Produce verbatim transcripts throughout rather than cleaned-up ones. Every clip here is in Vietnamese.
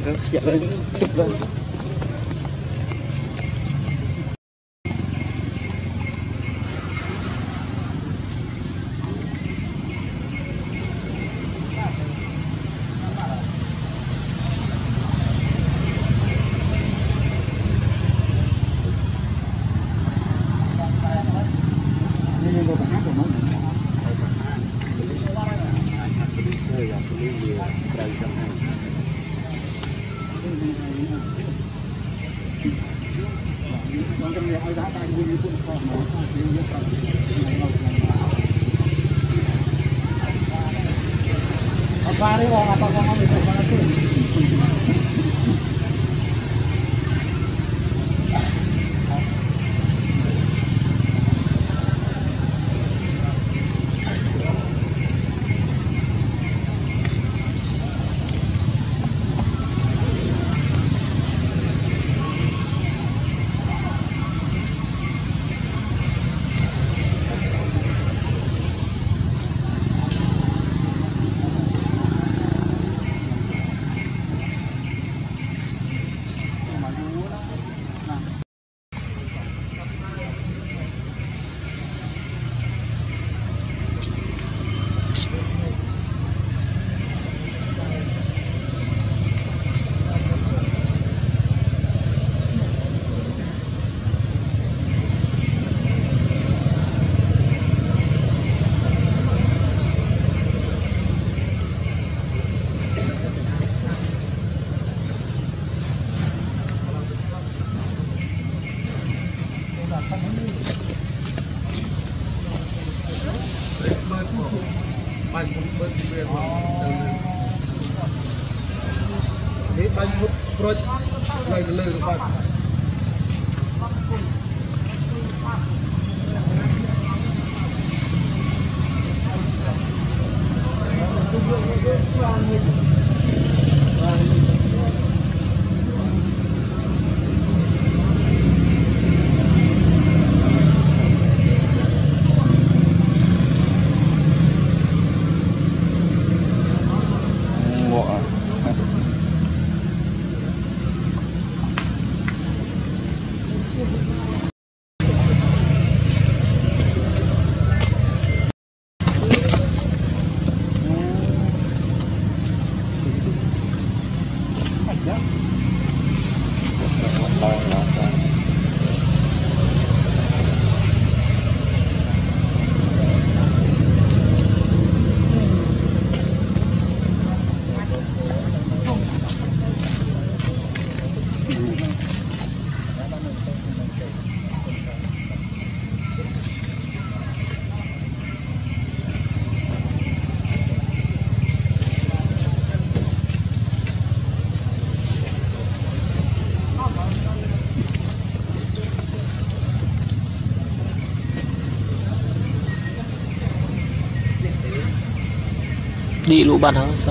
Dạ lên, chụp lên. Qua đi vào con con con mình phải qua xuống. Đi lũ bạn hả sao?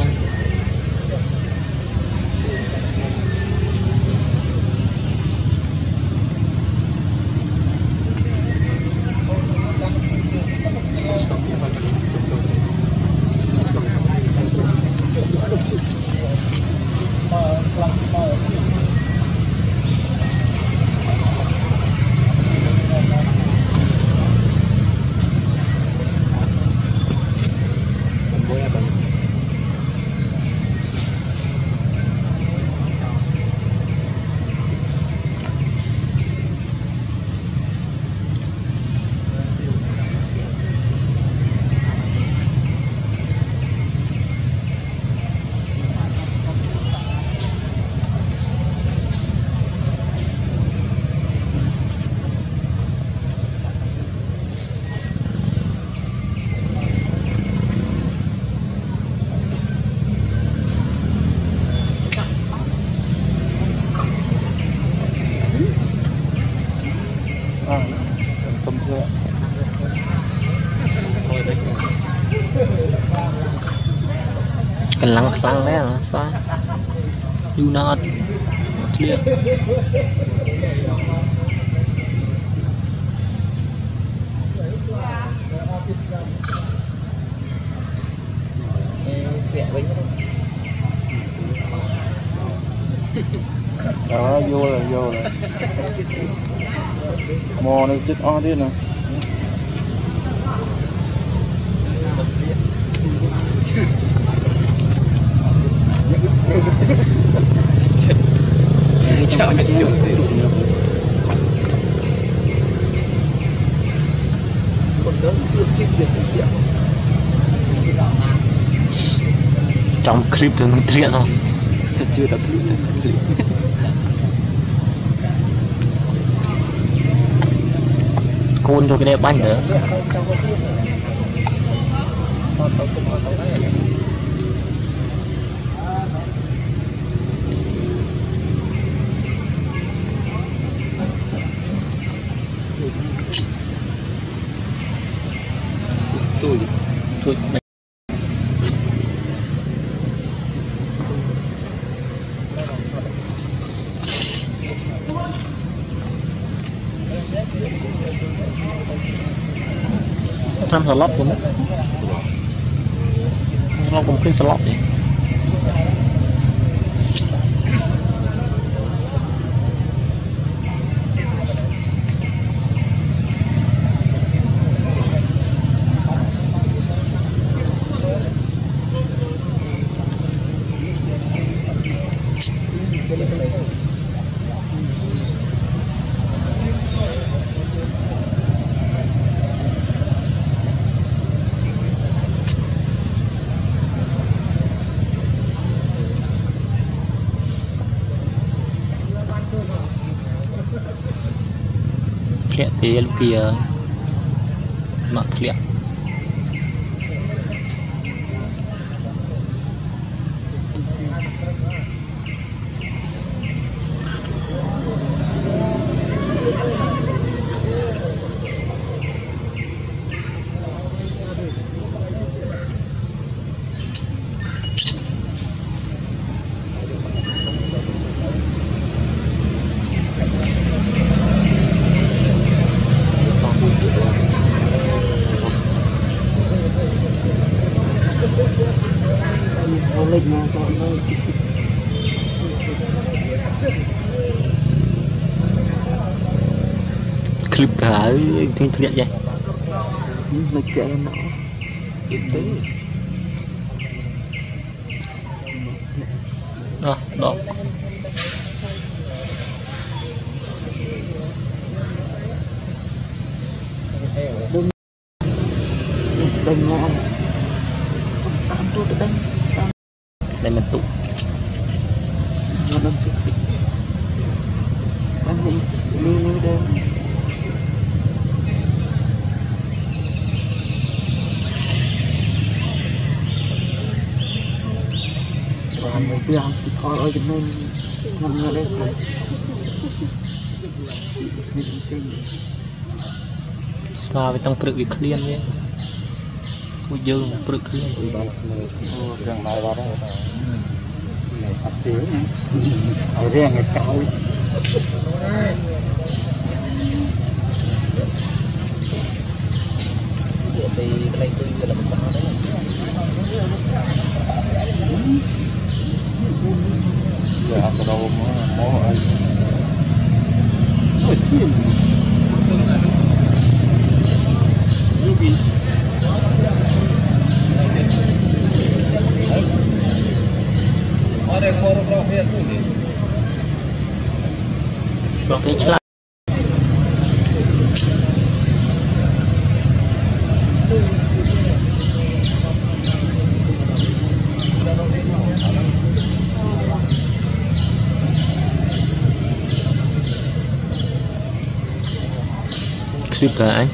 Cái lăng lăng đấy là sao? Do not clear. đó vô là vô là mò này chết o thế nè trong clip đừng triệt không chưa tập côn cho cái đẹp bánh nữa tôi thôi trăm slot cũng nó cũngขึ้น slot vậy lihat dia dia nak lihat lịch mà chọn thôi clip ở trên lihat vậy lịch chạy nó đó đó đừng ngon đây mình tụ nó đâm đang đi đi đi đây làm một việc thì coi ở trên nên nằm ở đây thôi sao với tăng tự việc liên nhé ui dơ một tự liên rừng này vào đây này tập tiếng ở riêng người cháu thì cái này tôi là một phần đấy giờ học đâu mó mó ấy Bọc cái chla clip cả anh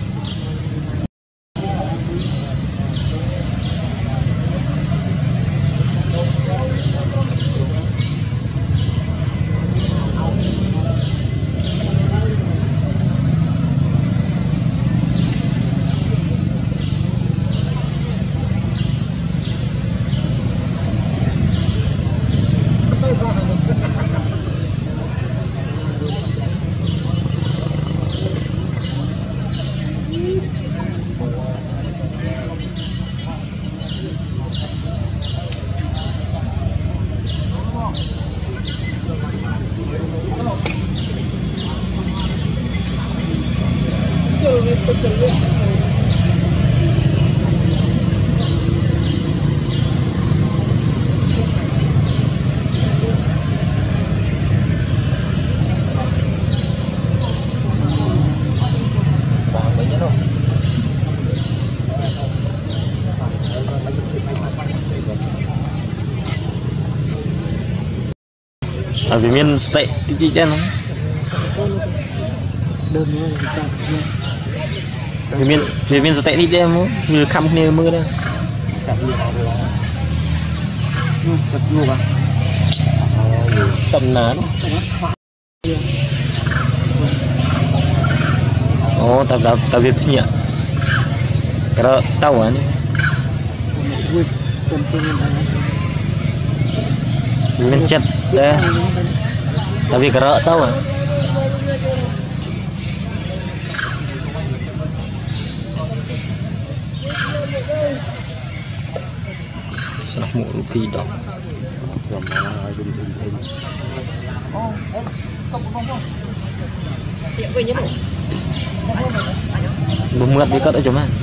ở vì miền tệ gì chứ nó đơn nữa vì miền vì miền tệ đi đêm mưa khăm kia mưa đây thật nhiều bạn tầm nán oh tập tập tập việc nhỉ cái đó tao à mình chất đấy tập việc cái đó tao à sắp mũ rụt kỳ đó bông mượt đi cất ở chỗ mà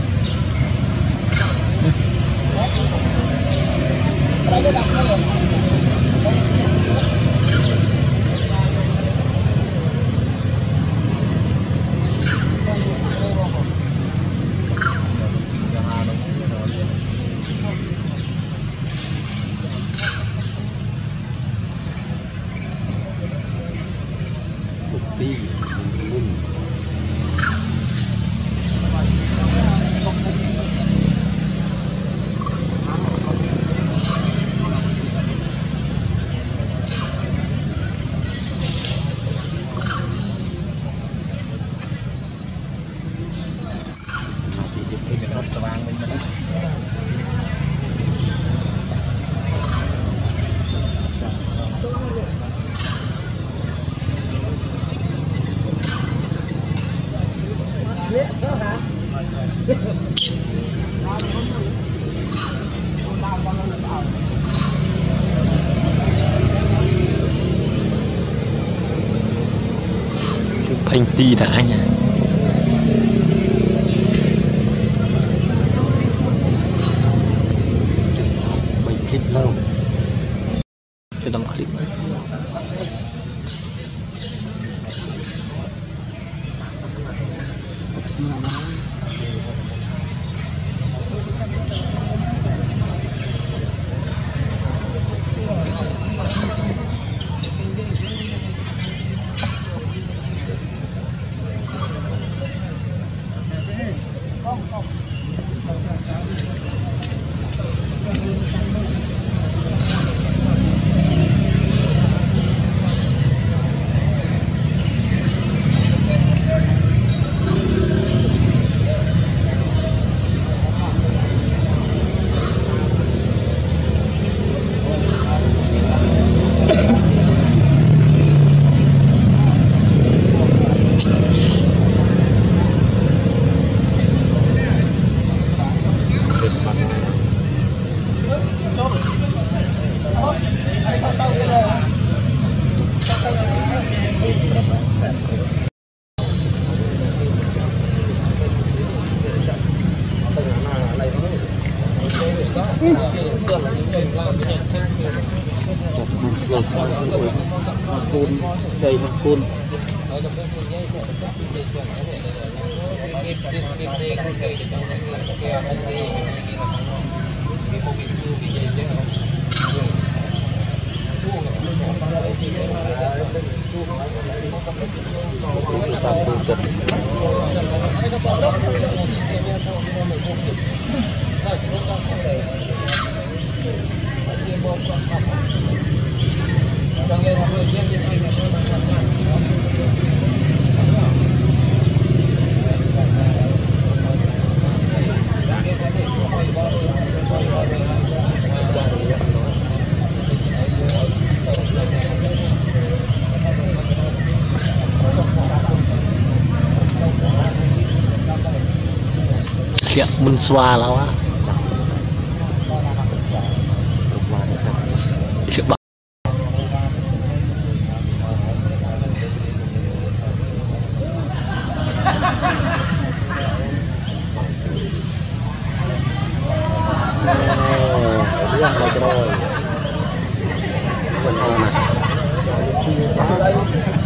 anh ti đã nha mình clip lâu cho đăng clip sửa sai côn dây bằng côn ya mun swala wa coba buang lagi rồi.